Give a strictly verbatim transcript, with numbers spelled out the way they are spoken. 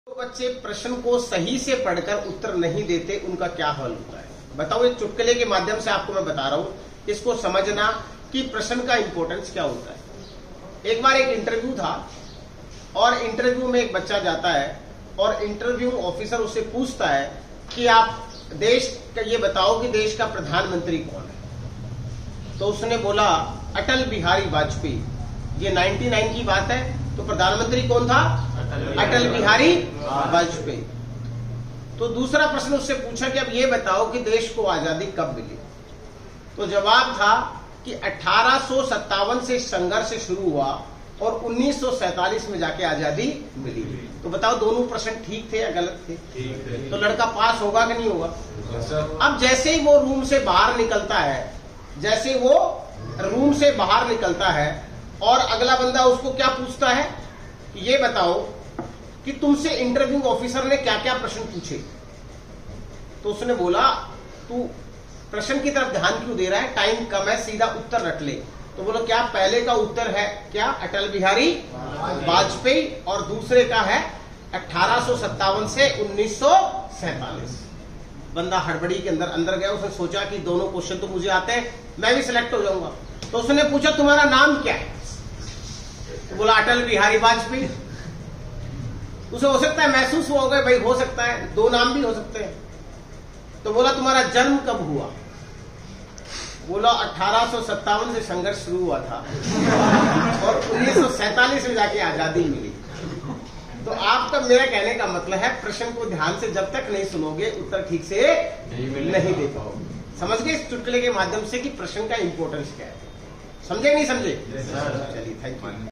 तो बच्चे प्रश्न को सही से पढ़कर उत्तर नहीं देते, उनका क्या हल होता है बताओ। एक चुटकुले के माध्यम से आपको मैं बता रहा हूं, इसको समझना कि प्रश्न का इंपॉर्टेंस क्या होता है। एक बार एक इंटरव्यू था और इंटरव्यू में एक बच्चा जाता है और इंटरव्यू ऑफिसर उससे पूछता है कि आप देश का ये बताओ कि देश का प्रधानमंत्री कौन है। तो उसने बोला अटल बिहारी वाजपेयी। ये निन्यानवे की बात है, तो प्रधानमंत्री कौन था? अटल बिहारी वाजपेयी। तो दूसरा प्रश्न उससे पूछा कि अब ये बताओ कि देश को आजादी कब मिली। तो जवाब था कि अठारह सौ सत्तावन से संघर्ष शुरू हुआ और उन्नीस सौ सैतालीस में जाके आजादी मिली। तो बताओ दोनों प्रश्न ठीक थे या गलत थे? तो लड़का पास होगा कि नहीं होगा? अब जैसे ही वो रूम से बाहर निकलता है, जैसे वो रूम से बाहर निकलता है और अगला बंदा उसको क्या पूछता है कि ये बताओ कि तुमसे इंटरव्यू ऑफिसर ने क्या क्या प्रश्न पूछे। तो उसने बोला तू प्रश्न की तरफ ध्यान क्यों दे रहा है, टाइम कम है, सीधा उत्तर रट ले। तो बोलो क्या पहले का उत्तर है क्या अटल बिहारी वाजपेयी और दूसरे का है अठारह सौ सत्तावन से उन्नीस सौ सैतालीस। बंदा हड़बड़ी के अंदर अंदर गया, उसने सोचा कि दोनों क्वेश्चन तो मुझे आते हैं, मैं भी सिलेक्ट हो जाऊंगा। तो उसने पूछा तुम्हारा नाम क्या है? तो बोला अटल बिहारी वाजपेयी। उसे हो सकता है महसूस हुआ होगा भाई हो सकता है दो नाम भी हो सकते हैं। तो बोला तुम्हारा जन्म कब हुआ? बोला अठारह सौ सत्तावन से संघर्ष शुरू हुआ था और उन्नीस सौ सैतालीस में जाके आजादी मिली। तो आपका मेरा कहने का मतलब है प्रश्न को ध्यान से जब तक नहीं सुनोगे उत्तर ठीक से नहीं दे पाओगे। समझ गए इस चुटकुले के माध्यम से कि प्रश्न का इंपॉर्टेंस क्या है? समझे नहीं समझे? चलिए थैंक यू।